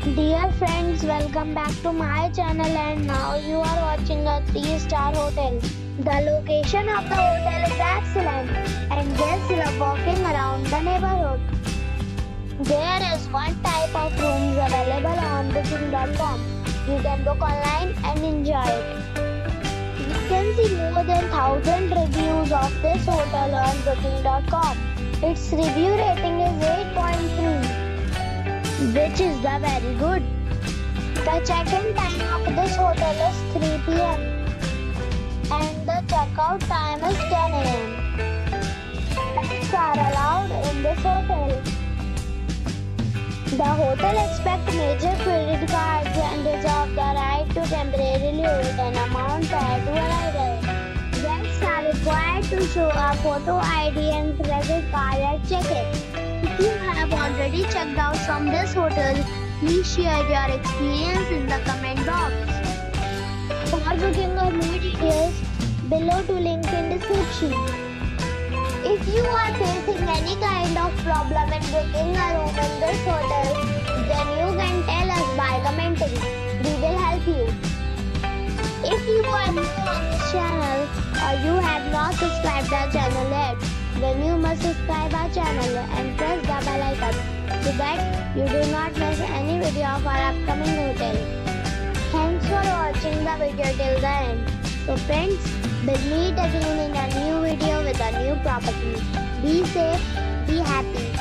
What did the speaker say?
Dear friends, welcome back to my channel and now you are watching a 3-star hotel. The location of the hotel is excellent and guests love walking around the neighborhood. There is one type of rooms available on booking.com. You can book online and enjoy it. You can see more than 1,000 reviews of this hotel on booking.com. Its review rating is 8.3. which is the very good. The check-in time of this hotel is 3 p.m. and the check-out time is 10 a.m. Pets are allowed in this hotel. The hotel accepts major credit cards and reserves the right to temporarily hold an amount prior to arrival. Guests are required to show a photo ID and credit card at check-in. If you have already checked out from this hotel, please share your experience in the comment box. For booking or more details, below to link in description. If you are facing any kind of problem in booking a room in this hotel, then you can tell us by commenting. We will help you. If you are new on this channel or you have not subscribed our channel yet, then you must subscribe our channel and press the bell icon so that you do not miss any video of our upcoming hotel. Thanks for watching the video till the end. So friends, we'll meet again in a new video with a new property. Be safe, be happy.